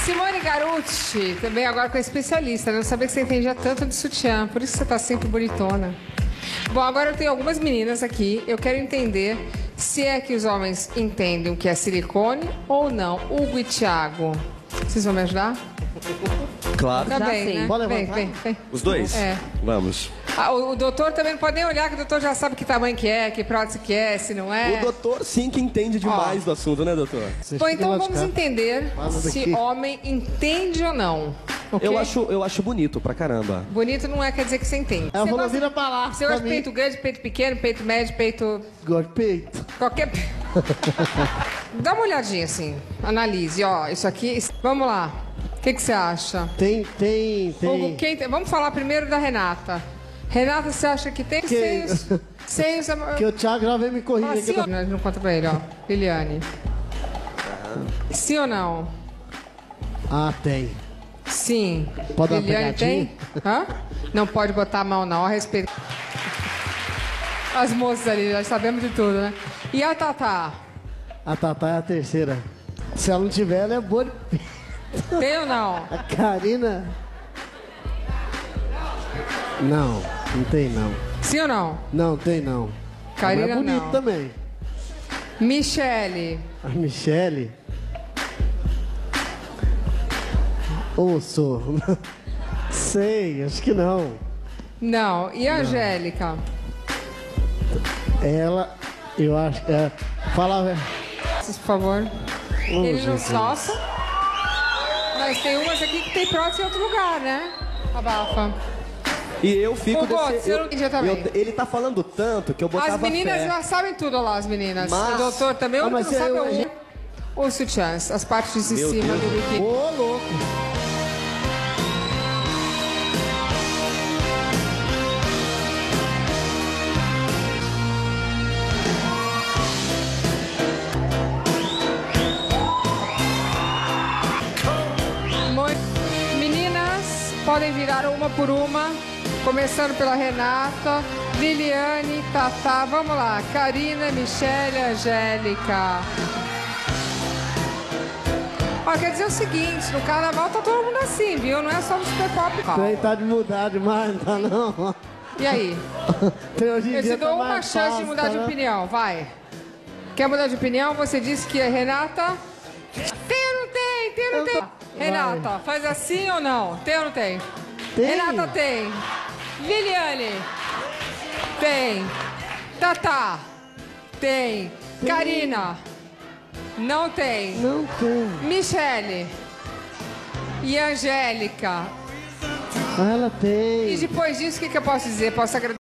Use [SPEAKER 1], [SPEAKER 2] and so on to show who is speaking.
[SPEAKER 1] Simone Garucci, também agora com a especialista, né? Eu não sabia que você entendia tanto de sutiã, por isso você tá sempre bonitona. Bom, agora eu tenho algumas meninas aqui, eu quero entender se é que os homens entendem o que é silicone ou não. Hugo e Thiago, vocês vão me ajudar?
[SPEAKER 2] Claro.
[SPEAKER 1] Tá bem, né?
[SPEAKER 3] Pode
[SPEAKER 1] Vem,
[SPEAKER 3] levantar?
[SPEAKER 1] vem.
[SPEAKER 2] Os dois?
[SPEAKER 1] É.
[SPEAKER 2] Vamos.
[SPEAKER 1] Ah, o doutor também não pode nem olhar, que o doutor já sabe que tamanho que é, que prótese que é, se não é.
[SPEAKER 2] O doutor sim que entende demais do assunto, né, doutor?
[SPEAKER 1] Bom, então vamos entender se homem entende ou não. Okay?
[SPEAKER 2] Eu acho bonito pra caramba.
[SPEAKER 1] Bonito não quer dizer que você entende.
[SPEAKER 3] Ela falou, vira pra lá.
[SPEAKER 1] Você gosta de peito grande, peito pequeno, peito médio, peito...
[SPEAKER 3] Gosto de peito.
[SPEAKER 1] Qualquer... Dá uma olhadinha assim, analise, ó, isso aqui... Vamos lá, o que você acha?
[SPEAKER 3] Tem.
[SPEAKER 1] Hugo, vamos falar primeiro da Renata. Renata, você acha que tem seios? Seios...
[SPEAKER 3] Que o Thiago já veio me corrigir
[SPEAKER 1] Assim,
[SPEAKER 3] aqui.
[SPEAKER 1] não conta pra ele, ó. Liliane. Sim ou não?
[SPEAKER 3] Ah, tem.
[SPEAKER 1] Sim.
[SPEAKER 3] Pode dar uma
[SPEAKER 1] Liliane
[SPEAKER 3] pegadinha?
[SPEAKER 1] tem? Hã? Não pode botar a mão, não. A respeito. As moças ali, nós sabemos de tudo, né? E a Tatá?
[SPEAKER 3] A Tatá é a terceira. Se ela não tiver, ela é boa de peito.
[SPEAKER 1] Tem ou não?
[SPEAKER 3] A Karina... Não tem não.
[SPEAKER 1] Sim ou não?
[SPEAKER 3] Não, tem não.
[SPEAKER 1] Karina,
[SPEAKER 3] Ela é bonito
[SPEAKER 1] não.
[SPEAKER 3] também.
[SPEAKER 1] Michele?
[SPEAKER 3] A Michele... Sou. Sei, acho que não.
[SPEAKER 1] Não. E a Angélica?
[SPEAKER 3] Ela, eu acho que é... Fala...
[SPEAKER 1] Por favor. Ele não... Nossa. Mas tem umas aqui que tem prótese em outro lugar, né? Abafa.
[SPEAKER 2] E eu fico...
[SPEAKER 1] Eu não entendi também.
[SPEAKER 2] Ele tá falando tanto que eu botava
[SPEAKER 1] As meninas
[SPEAKER 2] fé.
[SPEAKER 1] já sabem tudo, olha lá, as meninas.
[SPEAKER 2] Mas...
[SPEAKER 1] O doutor também, o único que não sabe
[SPEAKER 3] eu...
[SPEAKER 1] Os sutiãs, as partes de
[SPEAKER 2] Meu
[SPEAKER 1] cima
[SPEAKER 2] Deus.
[SPEAKER 1] do biquíni.
[SPEAKER 3] Ô, louco.
[SPEAKER 1] Meninas, podem virar uma por uma, começando pela Renata, Liliane, Tatá, vamos lá, Karina, Michele, Angélica. Ó, quer dizer o seguinte, no carnaval tá todo mundo assim, viu? Não é só no super pop.
[SPEAKER 3] Tem tá de mudar demais, não tá não?
[SPEAKER 1] E aí?
[SPEAKER 3] Hoje em
[SPEAKER 1] Eu
[SPEAKER 3] dia
[SPEAKER 1] te dou
[SPEAKER 3] tá
[SPEAKER 1] uma
[SPEAKER 3] mais
[SPEAKER 1] chance de
[SPEAKER 3] fácil,
[SPEAKER 1] mudar de
[SPEAKER 3] né?
[SPEAKER 1] opinião, vai. Quer mudar de opinião? Você disse que é Renata. Tem ou não tem? Tem ou não tem? Renata, faz assim ou não? Tem ou não tem?
[SPEAKER 3] Tem.
[SPEAKER 1] Renata tem. Liliane. Tem. Tatá. Tem. Karina. Não tem.
[SPEAKER 3] Não tem.
[SPEAKER 1] Michele. E Angélica.
[SPEAKER 3] Ela tem.
[SPEAKER 1] E depois disso, o que eu posso dizer? Posso agradecer?